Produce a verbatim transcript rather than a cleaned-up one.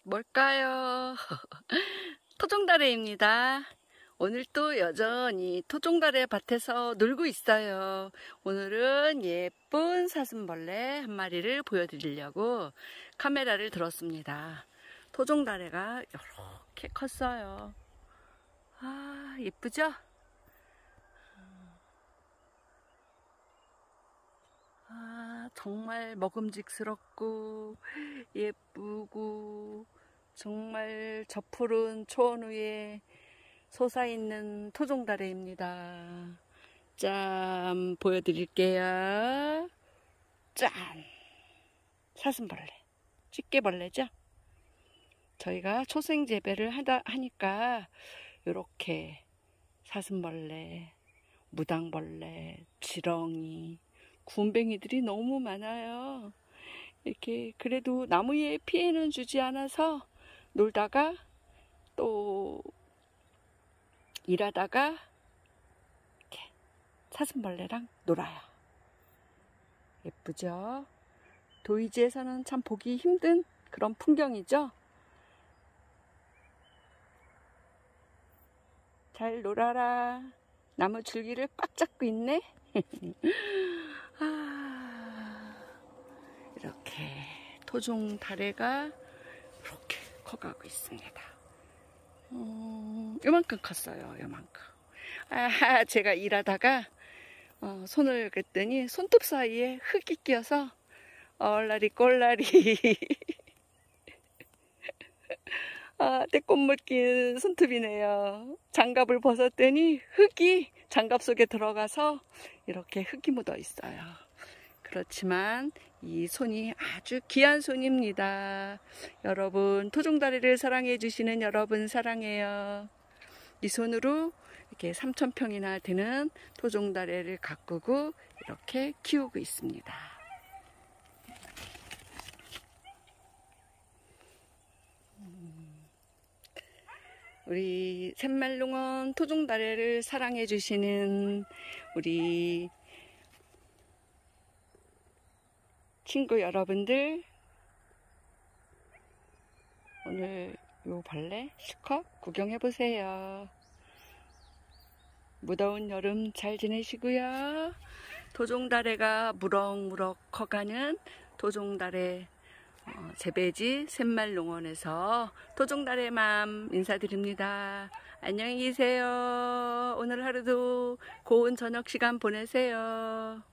뭘까요? 토종다래입니다. 오늘 또 여전히 토종다래 밭에서 놀고 있어요. 오늘은 예쁜 사슴벌레 한 마리를 보여드리려고 카메라를 들었습니다. 토종다래가 이렇게 컸어요. 아, 예쁘죠? 아, 정말 먹음직스럽고 예쁘고 정말 저 푸른 초원 위에 솟아있는 토종다래입니다. 짠, 보여드릴게요. 짠! 사슴벌레, 집게벌레죠? 저희가 초생 재배를 하다 하니까 이렇게 사슴벌레, 무당벌레, 지렁이, 군뱅이들이 너무 많아요. 이렇게 그래도 나무에 피해는 주지 않아서 놀다가 또 일하다가 이렇게 사슴벌레랑 놀아요. 예쁘죠? 도의지에서는 참 보기 힘든 그런 풍경이죠? 잘 놀아라. 나무 줄기를 꽉 잡고 있네. 아, 이렇게 토종다래가 이렇게 커가고 있습니다. 어, 요만큼 컸어요. 요만큼. 아, 제가 일하다가 어, 손을 댔더니 손톱 사이에 흙이 끼어서 얼라리 꼴라리 아, 떼꽃물 낀 손톱이네요. 장갑을 벗었더니 흙이 장갑 속에 들어가서 이렇게 흙이 묻어 있어요. 그렇지만 이 손이 아주 귀한 손입니다. 여러분, 토종다래를 사랑해 주시는 여러분 사랑해요. 이 손으로 이렇게 삼천 평이나 되는 토종다래를 가꾸고 이렇게 키우고 있습니다. 우리 샘말농원 토종다래를 사랑해 주시는 우리 친구 여러분들, 오늘 요 벌레 실컷 구경해 보세요. 무더운 여름 잘 지내시고요. 토종다래가 무럭무럭 커가는 토종다래 어, 재배지 샘말농원에서 토종다래맘 인사드립니다. 안녕히 계세요. 오늘 하루도 고운 저녁 시간 보내세요.